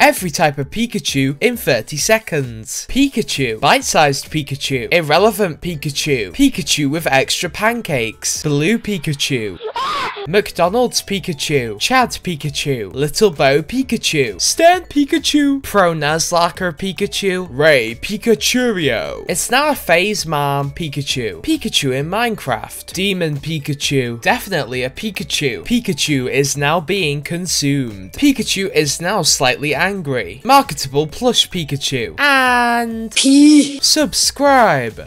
Every type of Pikachu in 30 seconds. Pikachu. Bite-sized Pikachu. Irrelevant Pikachu. Pikachu with extra pancakes. Blue Pikachu. McDonald's Pikachu, Chad Pikachu, Little Bow Pikachu, Stan Pikachu, Pro Nuzlocke Pikachu, Ray Pikachurio. It's not a phase, Mom. Pikachu. Pikachu in Minecraft. Demon Pikachu. Definitely a Pikachu. Pikachu is now being consumed. Pikachu is now slightly angry. Marketable plush Pikachu. And subscribe.